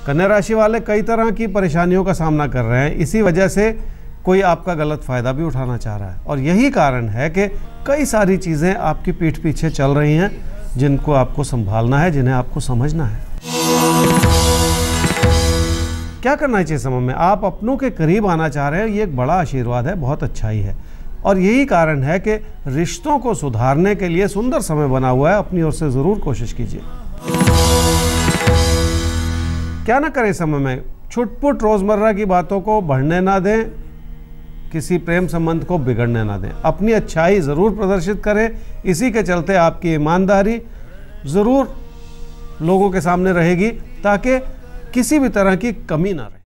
कन्या राशि वाले कई तरह की परेशानियों का सामना कर रहे हैं, इसी वजह से कोई आपका गलत फ़ायदा भी उठाना चाह रहा है और यही कारण है कि कई सारी चीज़ें आपकी पीठ पीछे चल रही हैं जिनको आपको संभालना है, जिन्हें आपको समझना है। क्या करना चाहिए समय में? आप अपनों के करीब आना चाह रहे हैं, ये एक बड़ा आशीर्वाद है, बहुत अच्छाई है और यही कारण है कि रिश्तों को सुधारने के लिए सुंदर समय बना हुआ है। अपनी ओर से ज़रूर कोशिश कीजिए। क्या ना करें समय में? छुटपुट रोज़मर्रा की बातों को बढ़ने ना दें, किसी प्रेम संबंध को बिगड़ने ना दें। अपनी अच्छाई ज़रूर प्रदर्शित करें, इसी के चलते आपकी ईमानदारी ज़रूर लोगों के सामने रहेगी ताकि किसी भी तरह की कमी ना रहे।